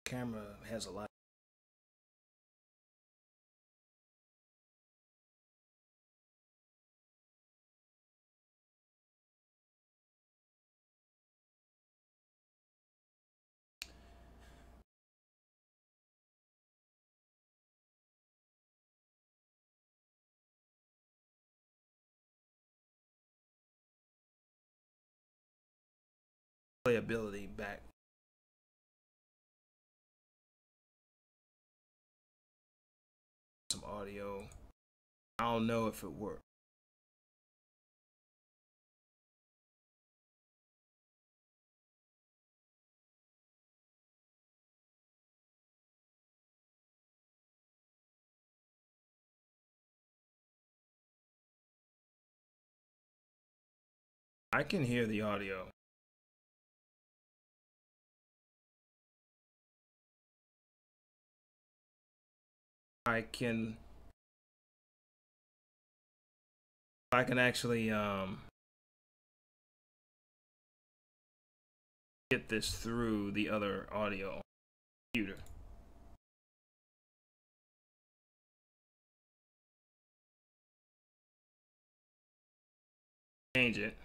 Camera has a lot of playability back. Some audio. I don't know if it worked. I can hear the audio. I can actually get this through the other audio computer. Change it.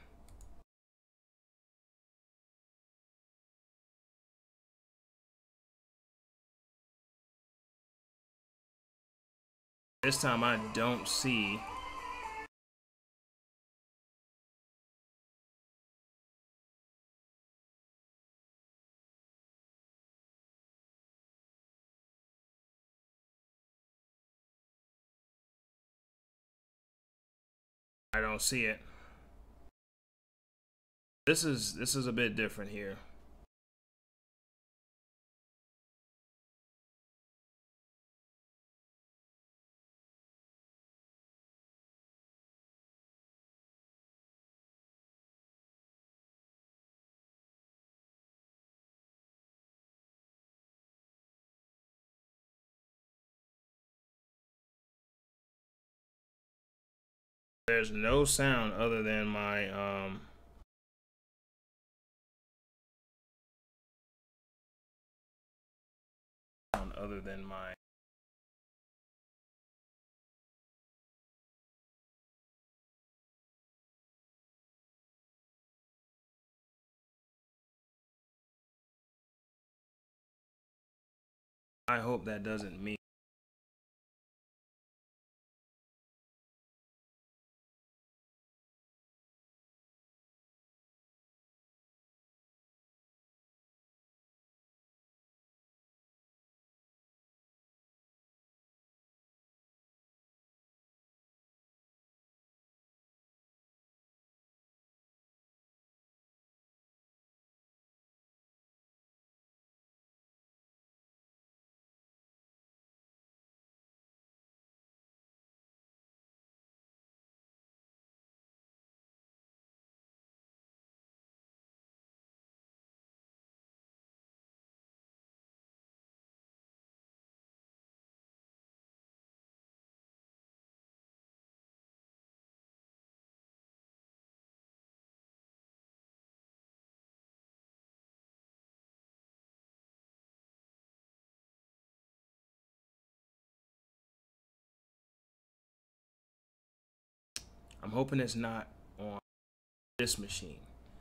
This time I don't see. I don't see it. This is a bit different here. There's no sound other than my other than my I hope that doesn't mean I'm hoping it's not on this machine.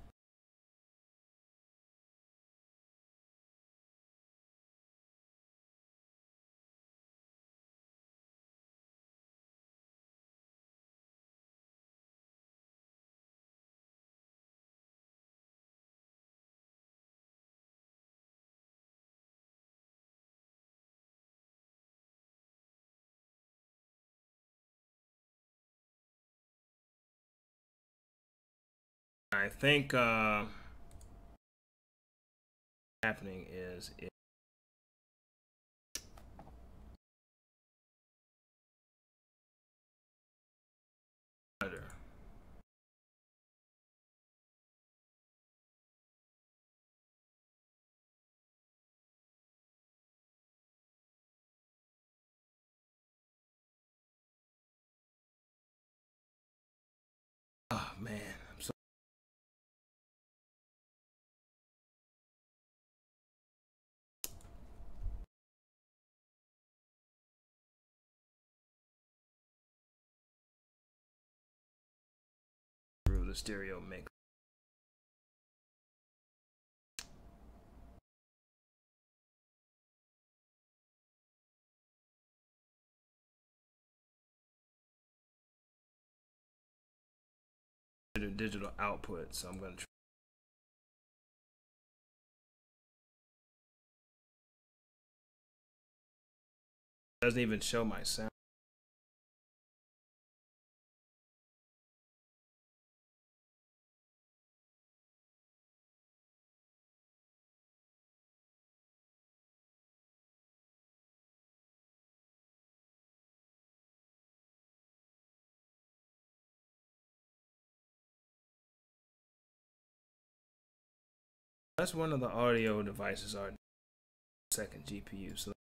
I think happening is it oh man, I'm so the stereo mix. The digital output, so I'm going to try. Doesn't even show my sound. That's one of the audio devices our second GPU. So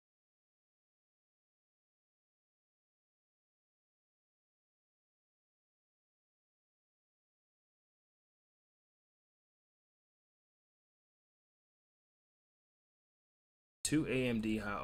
two AMD high.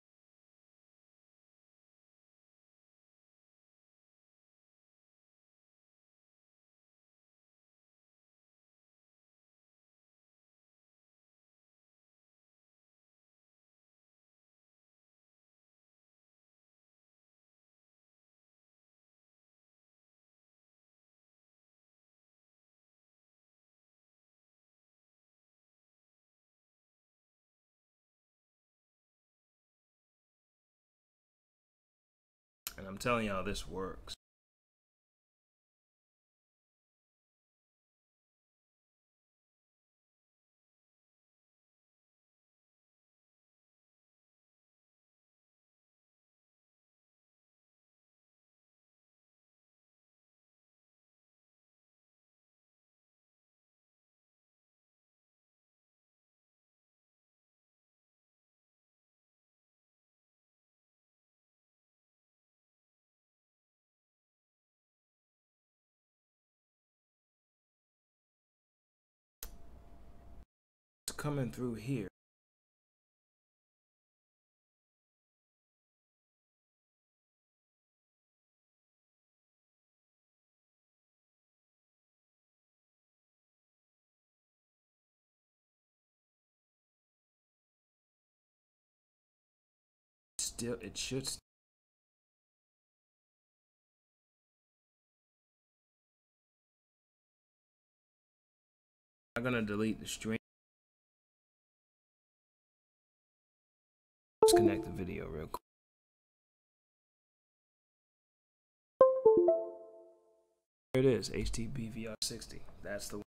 And I'm telling y'all, this works. It's coming through here. Still, it should. I'm gonna delete the stream. Let's connect the video real quick. There it is, HTB VR60. That's the one.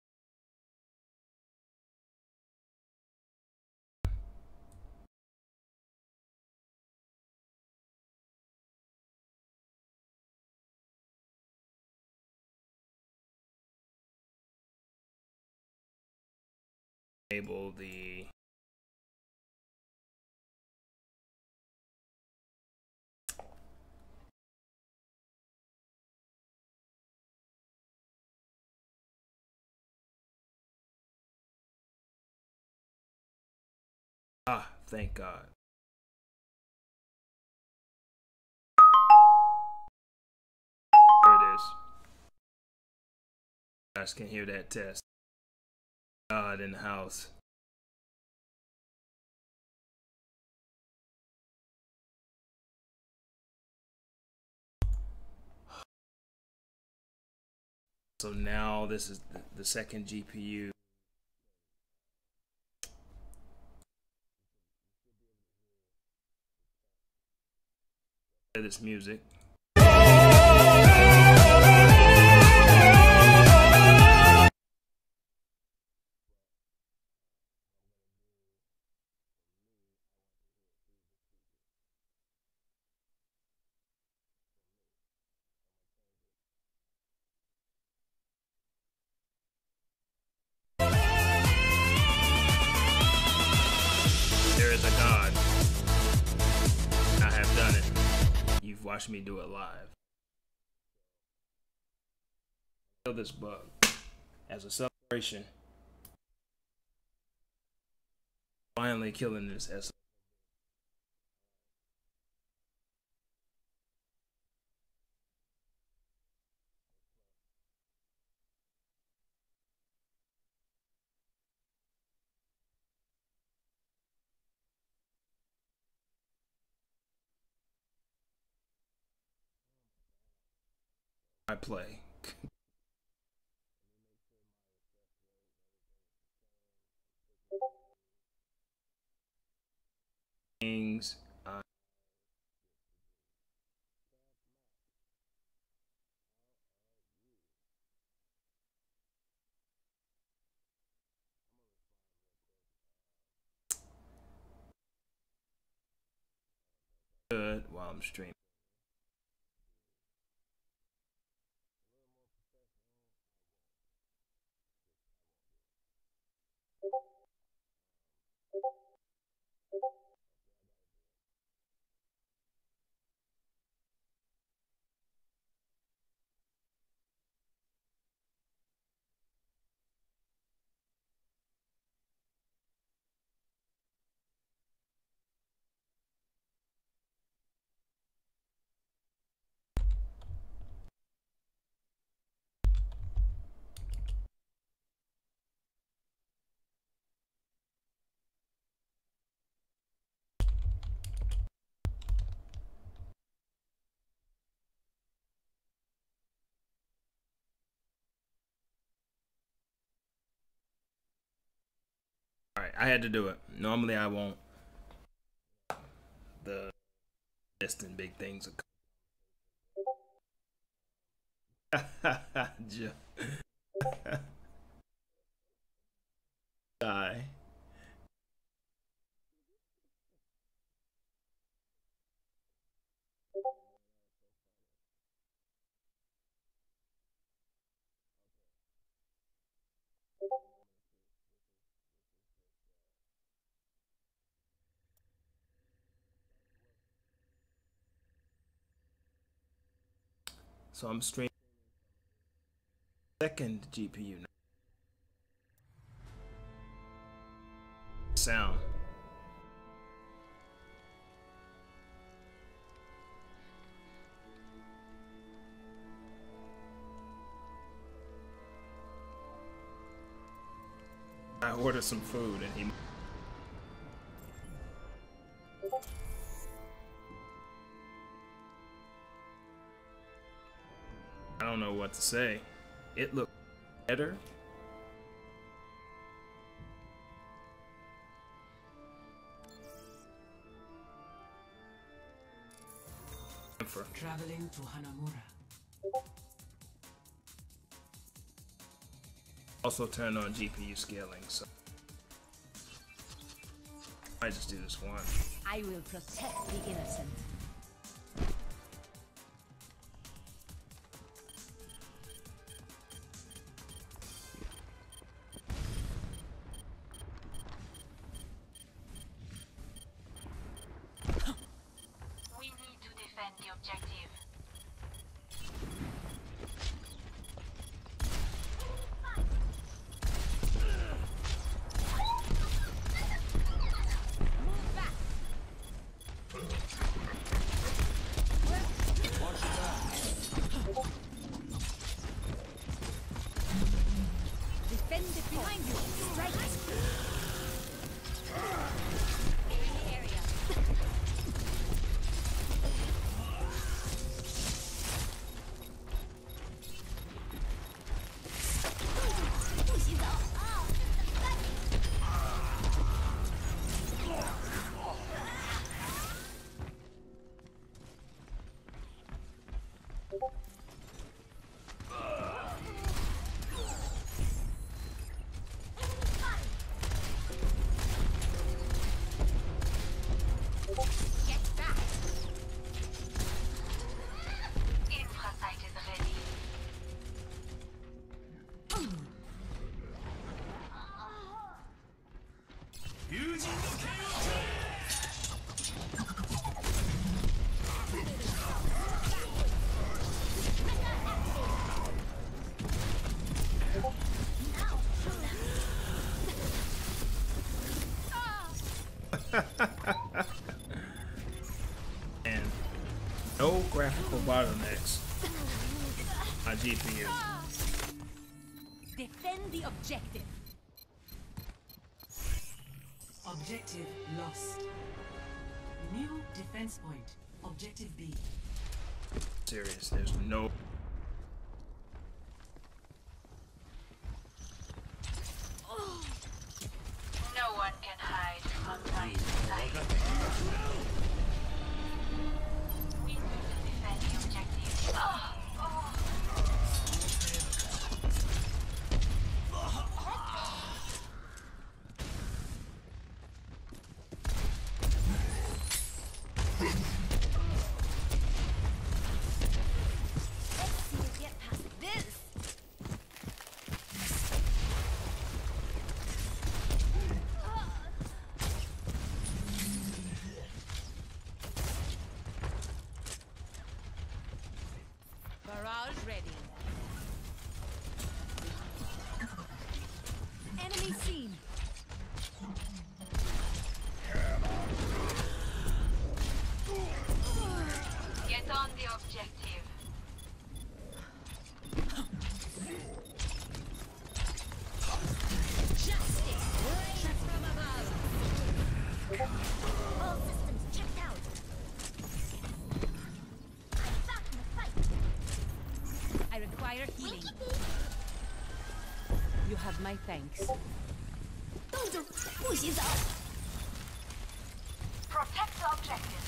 Enable the thank God. There it is. You guys can hear that test. God in the house. So now this is the second GPU. This music. There is a God. I have done it. You've watched me do it live. Kill this bug as a celebration. Finally killing this S. I play. Things. Good while I'm streaming. All right, I had to do it. Normally I won't. The distant big things are die. So I'm streaming second GPU now. Sound. I ordered some food and he I don't know what to say. It looked better. Traveling to Hanamura. Also turned on GPU scaling, so I just do this one. I will protect the innocent. We need to defend the objective. Defend it behind you. Strike it. And no graphical bottlenecks on GPU. Defend the objective. Objective lost. New defense point. Objective B. Serious, there's no require healing. You have my thanks. Protect the objective.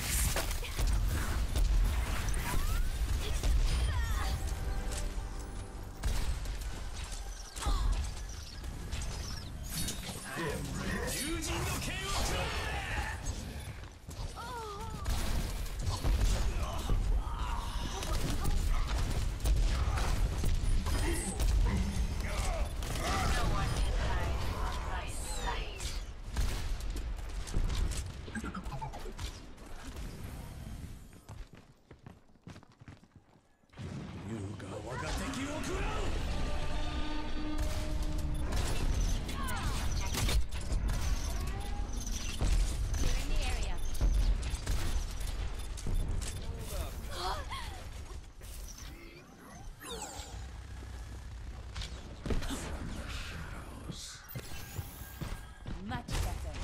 Much better.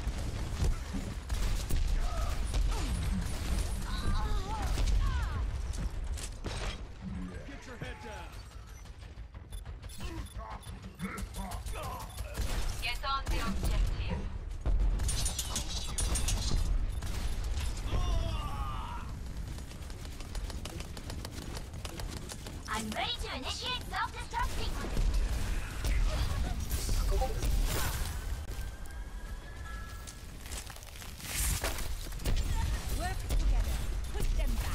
Get your head down. Get on the objective. I'm ready to initiate self-destruct sequence. Work together. Push them back.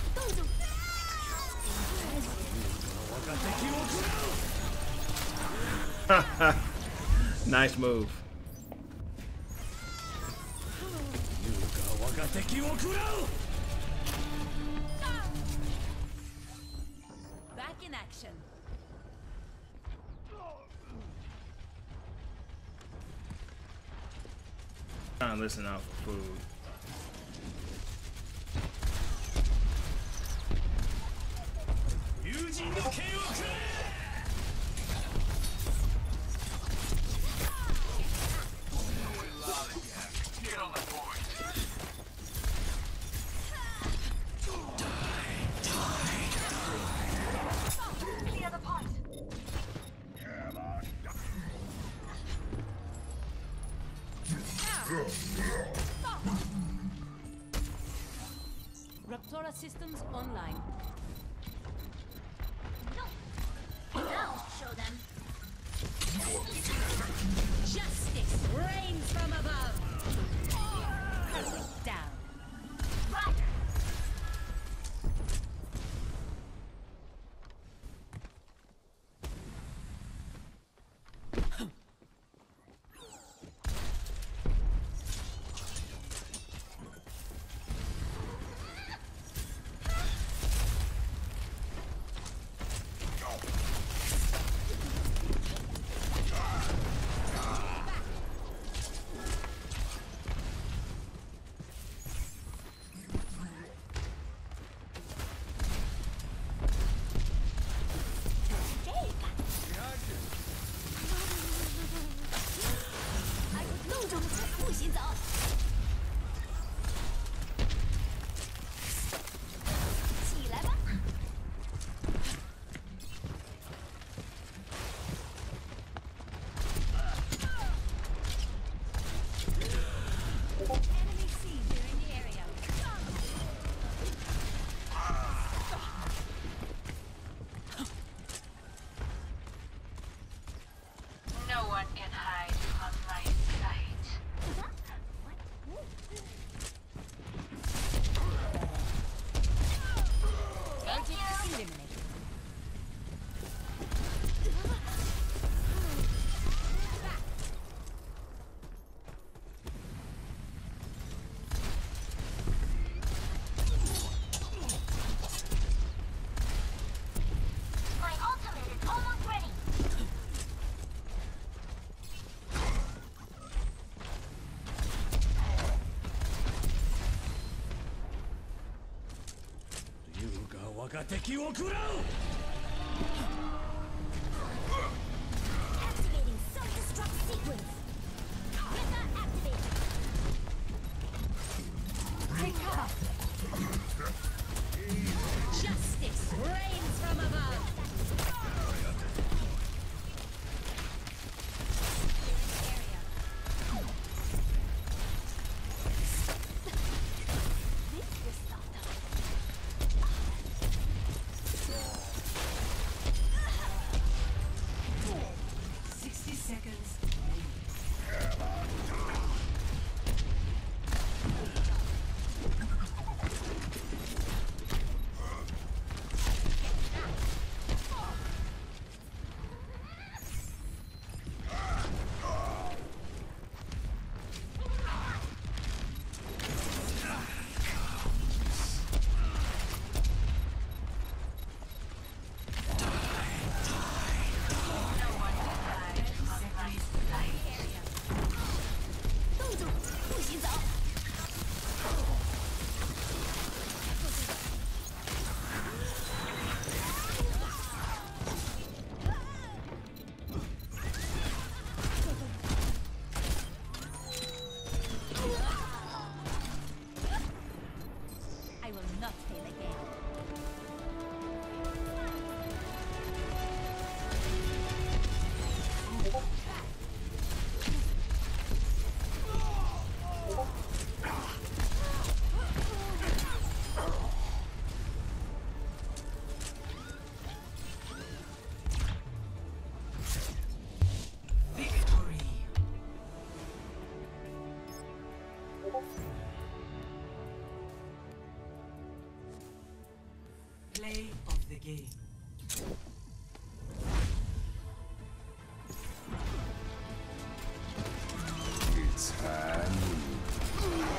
Nice move. Back in action. Trying to listen out for food. Clear the point. Raptora systems online. Now show them. Justice reigns from above. Perfect down. Right. Enemy seen here in the area. No one can hide from my sight. Target eliminated. My ultimate is almost ready. Activating self-destruct sequence. Trigger activated. Take cover. Justice reigns from above. Play of the game. It's time.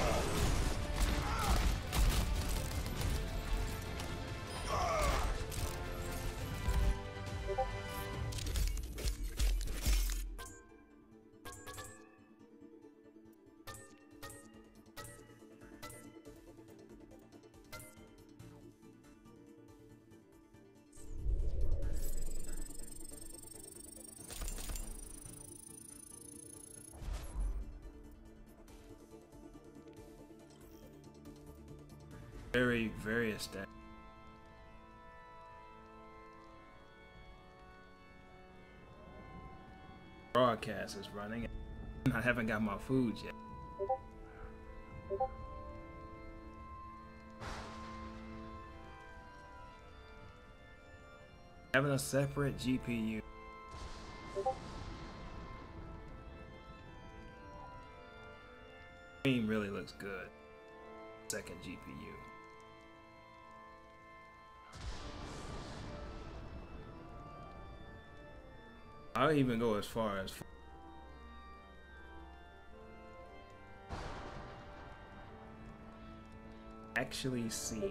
Very established. Broadcast is running. I haven't got my food yet. Having a separate GPU. Game really looks good. Second GPU. I'll even go as far as actually see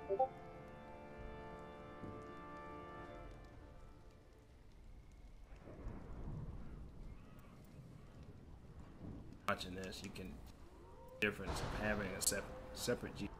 watching this. You can difference of having a separate GPU.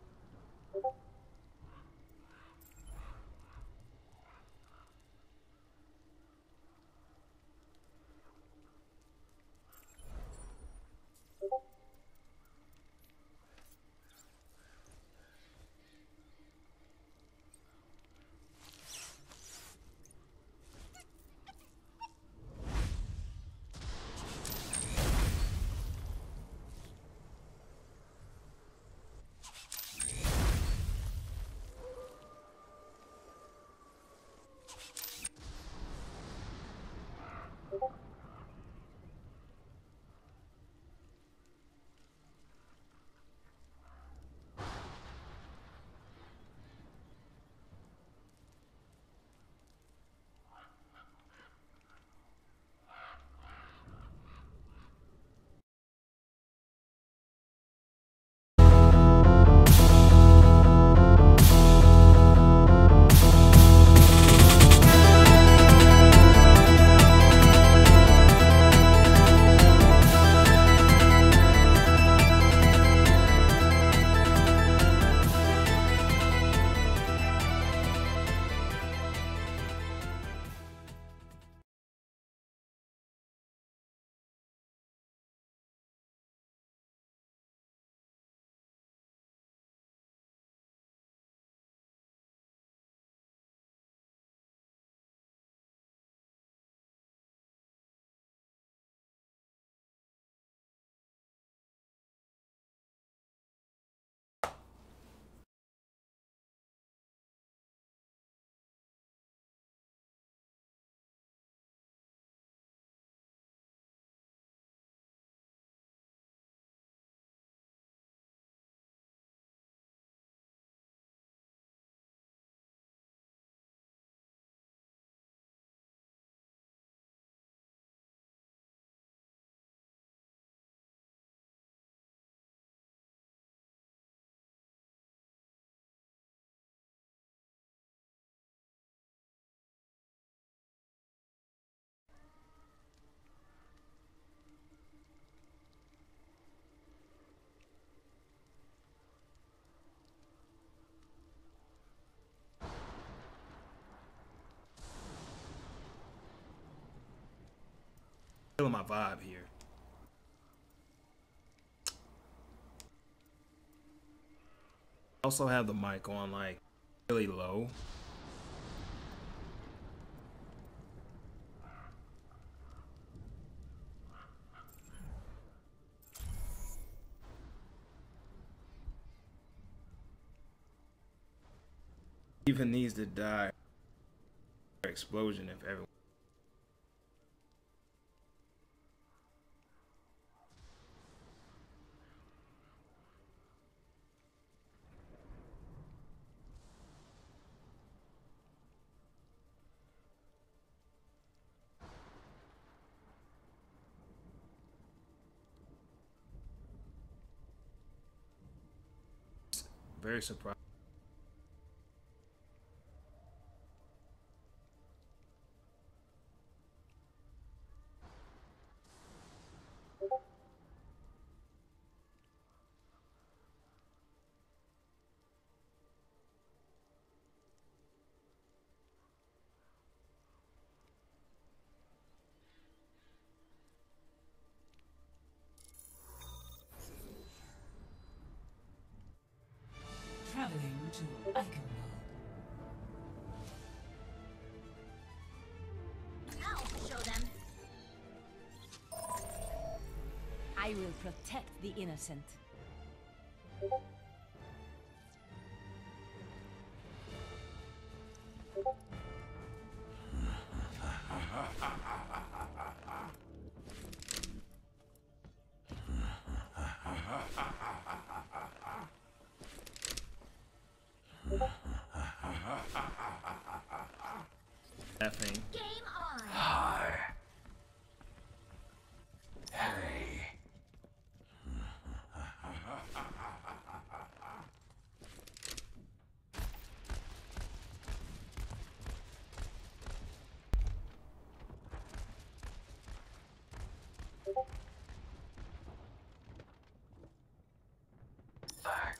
Feeling my vibe here. Also have the mic on like really low. Even needs to die. Explosion if everyone. Very surprised. Traveling to Eichenwald. I'll show them. I will protect the innocent. Laughing. Game on. Hi. Hey. Back.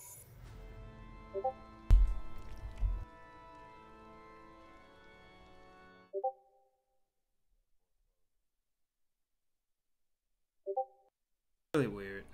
Really weird.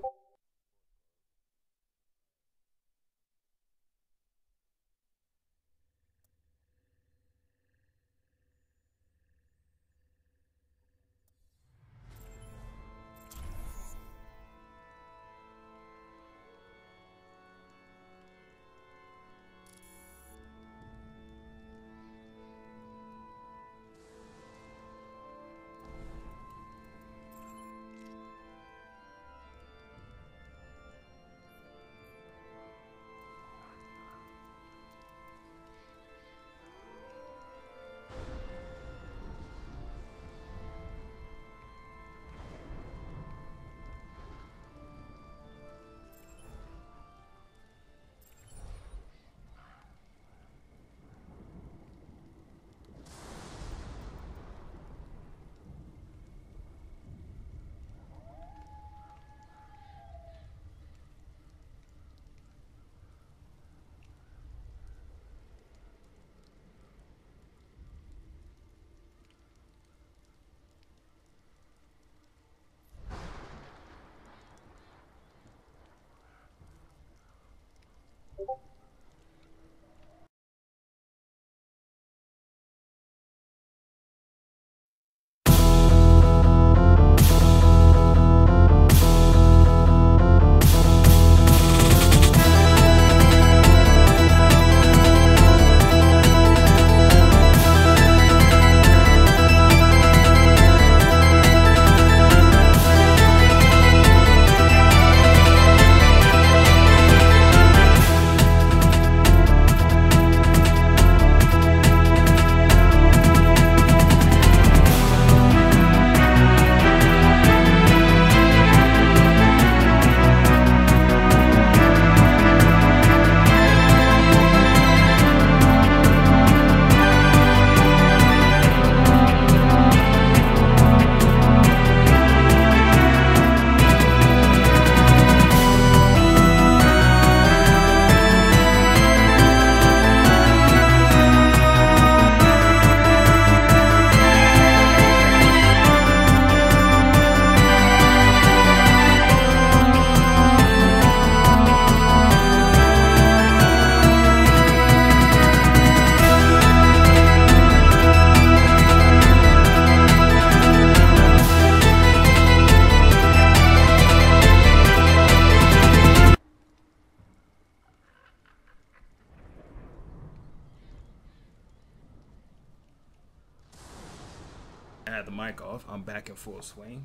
I had the mic off. I'm back in full swing.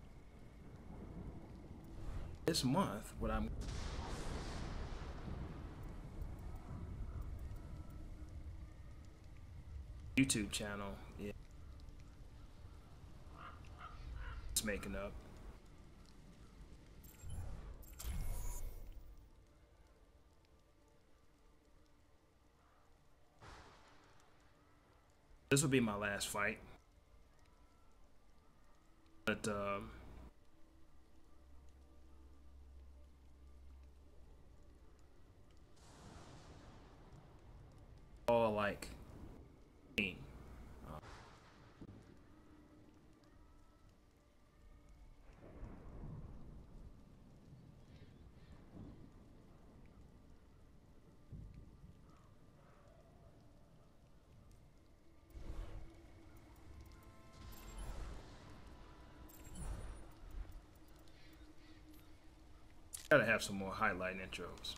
This month, what I'm YouTube channel, yeah, it's making up. This will be my last fight. But all like gotta have some more highlight intros.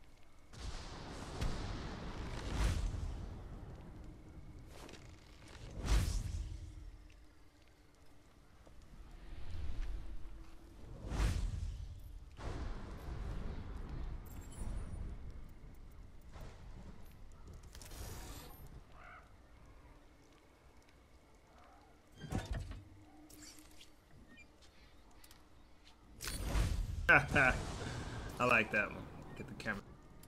I like that one. Get the camera.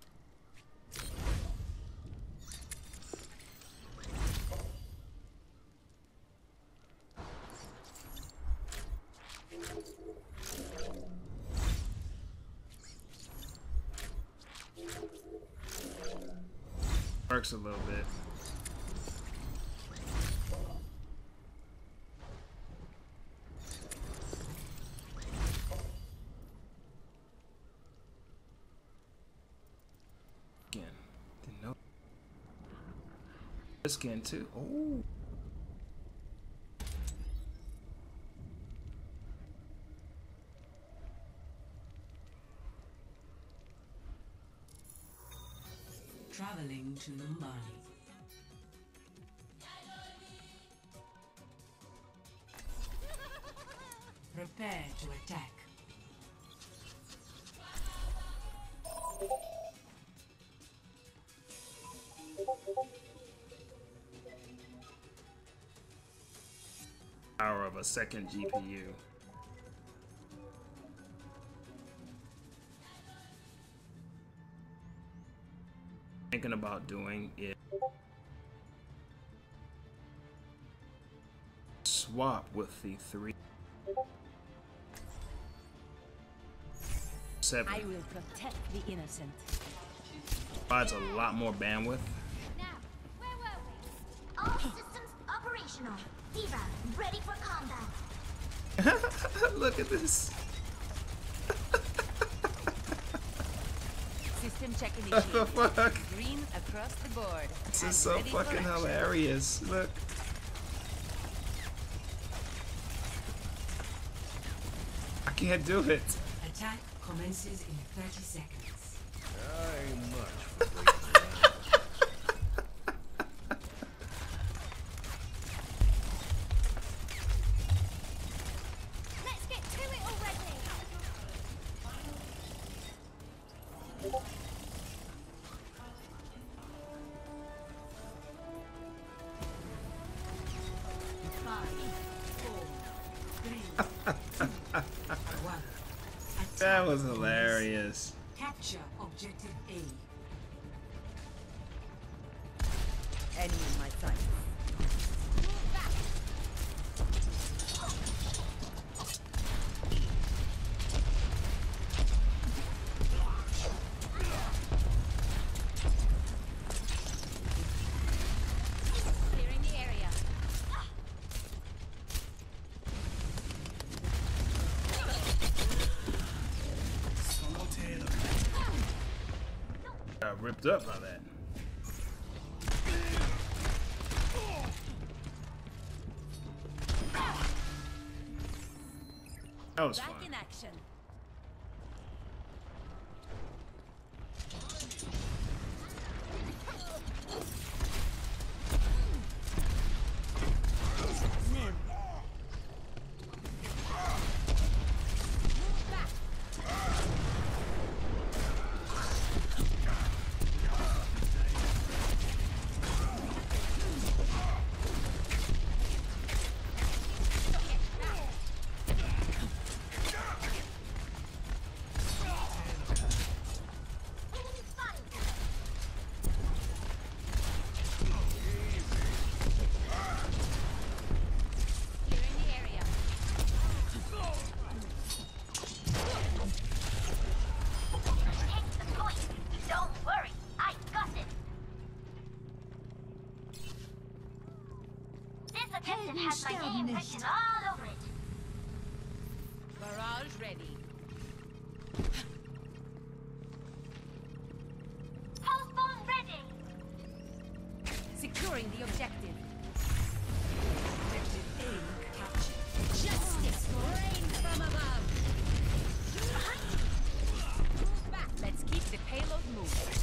Works a little bit. Skin too. Oh. Traveling to Lumbani. Prepare to attack. Power of a second GPU. Thinking about doing it. Swap with the 3.7. I will protect the innocent. Provides a lot more bandwidth. Now, where were we? All systems operational. Diva, ready for combat. Look at this. System check What the initiated. fuck? Green across the board. This And is so ready for fucking action. hilarious. Look. I can't do it. Attack commences in 30 seconds. Let's get to it already. That was hilarious. Capture objective A. Enemy in my sight. Clearing the area. Got ripped up by that. That was Back fun. in action. objective has my name written all over it. Barrage ready. Postbone ready. Securing the objective. Objective A captured. Justice reigns from above. Move back. Let's keep the payload moving.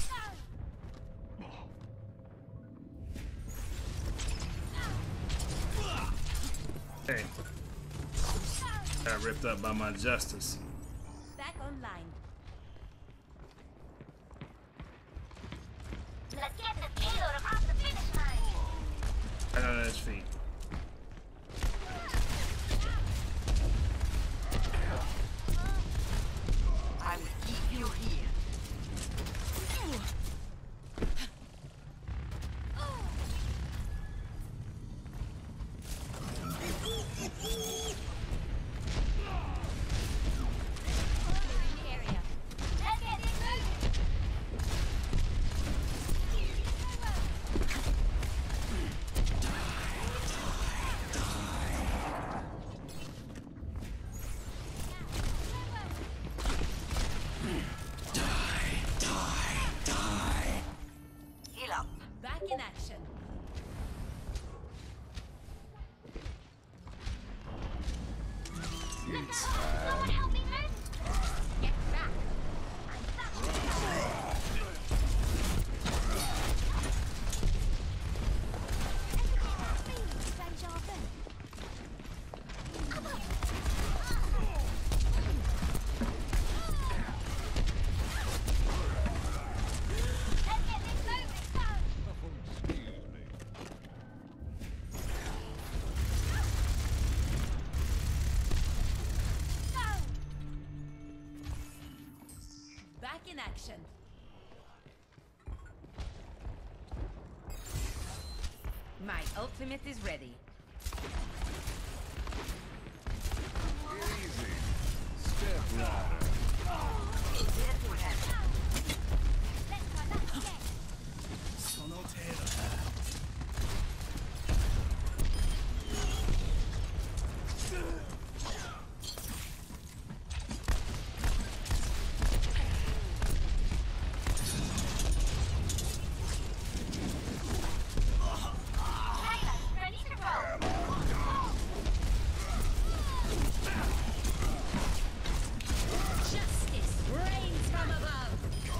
Hey. Got ripped up by my justice. Back online. Let's get the payload across the finish line. Right on his feet. I will keep you here. In the area. Let's get it moving. Heal up. Back in action. Someone help me move. Get back. Let's get this moving. Back in action. My ultimate is ready. Ready to go. Justice reigns from above.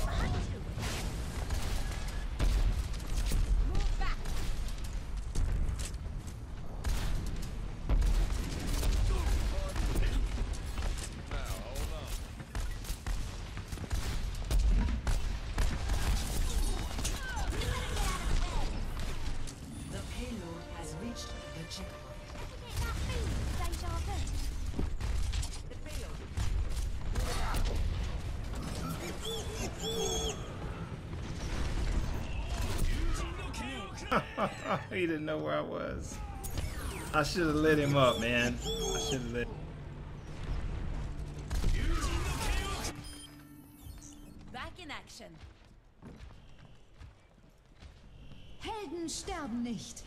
Move back. The payload has reached the checkpoint. The payload. He didn't know where I was. I should have lit him up, man. I should have lit. Back in action. Helden sterben nicht.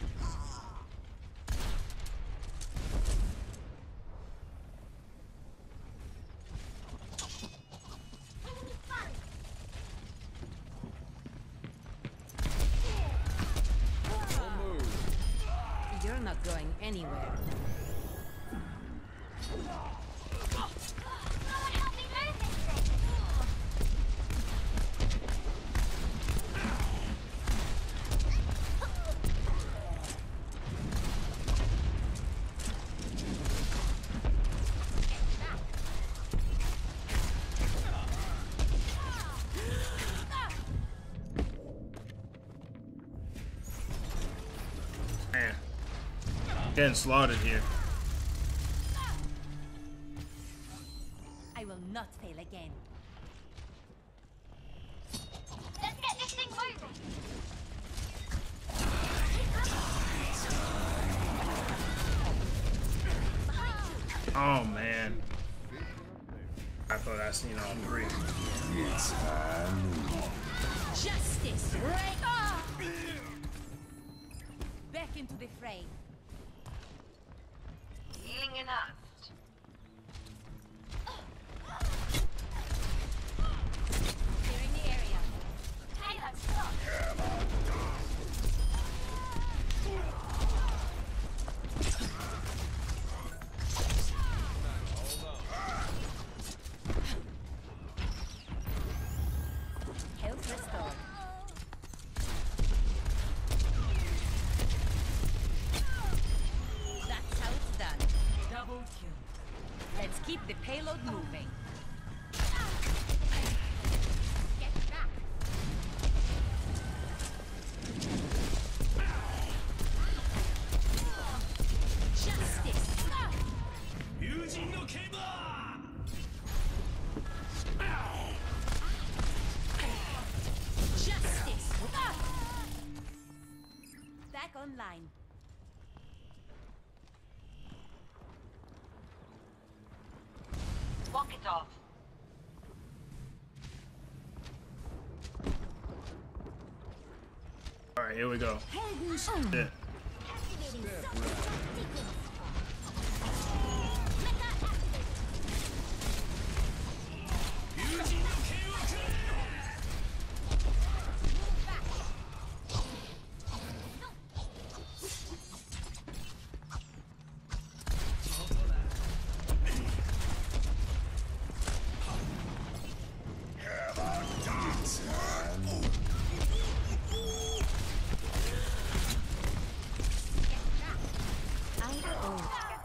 You're not going anywhere. Someone help me move this thing. Man. Getting slaughtered here. I will not fail again. Let's get this thing moving. Oh man. I thought I seen all three. Justice reigns. Back into the fray. Healing enhanced. Clearing the area. Payload stopped. Health restored. That's how it's done. Double kill. Let's keep the payload moving. Get back. Justice. 友人の剣だ Justice. Back online. Walk it off. All right, here we go. Heldensturm. Yeah. Activating self-destruct sequence. Mecha activate. 友人の剣をくれ Move back. Either or.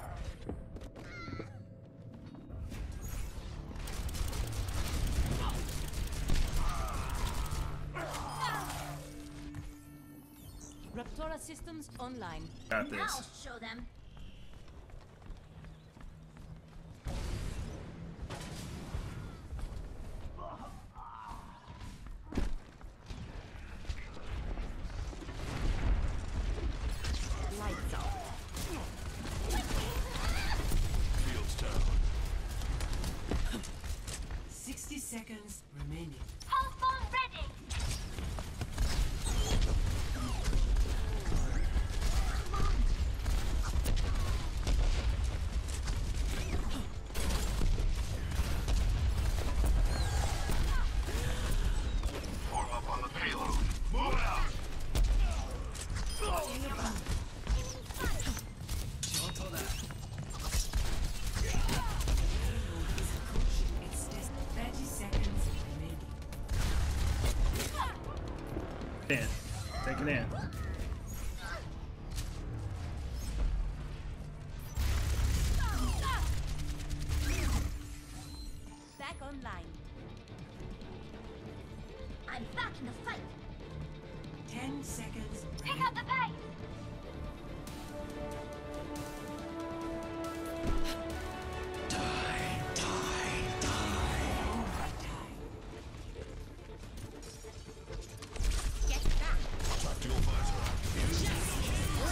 Raptora systems online. Got Now this. show them. Lights off. Fields down 60 seconds remaining. Pulse bomb ready. Form up on the payload. Move out. It's just 30 seconds remaining. In. Take it in. Back online. I'm back in the fight. 10 seconds. Pick up the pace. Get back. Tactical visor.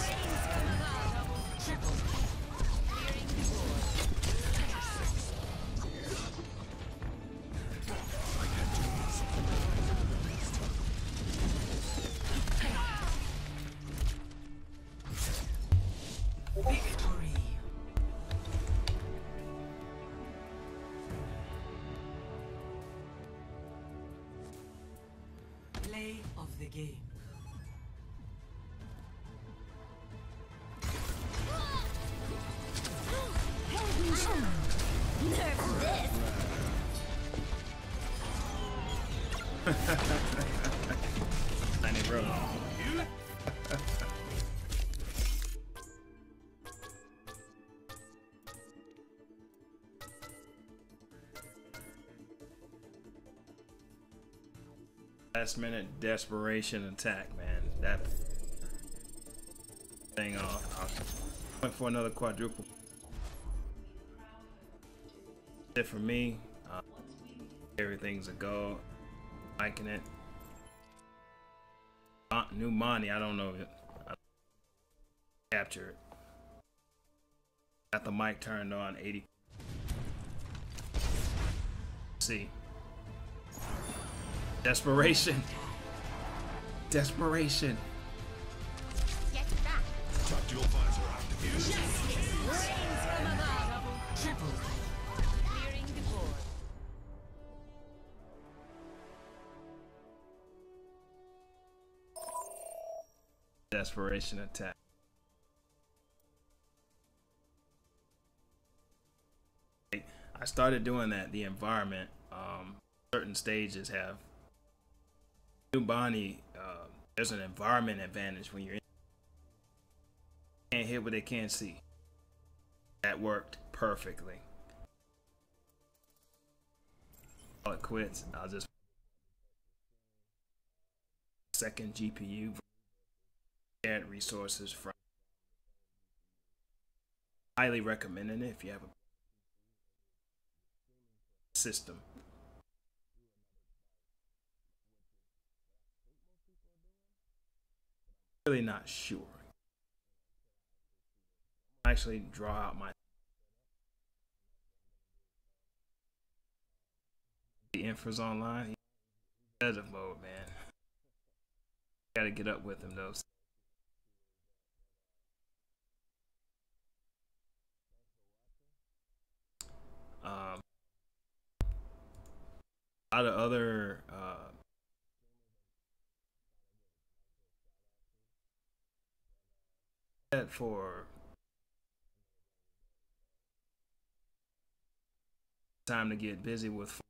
Victory. Play of the game. Heldensturm. Nerf this. Tiny bro. Last minute desperation attack, man. That thing off. Went for another quadruple. It for me. Everything's a go. Liking it. New money, I don't know it. Capture it. Got the mic turned on 80. See. Desperation. Desperation. Get back. Tactical visor activated. desperation attack. I started doing that. The environment, certain stages have new Bonnie. There's an environment advantage when you're in. Can't hit what they can't see. That worked perfectly. Call it quits. I'll just second GPU. Add resources from. Highly recommending it if you have a system. Really not sure. Actually draw out my the infos online. Competitive mode, man. Gotta get up with him though. A lot of other for time to get busy with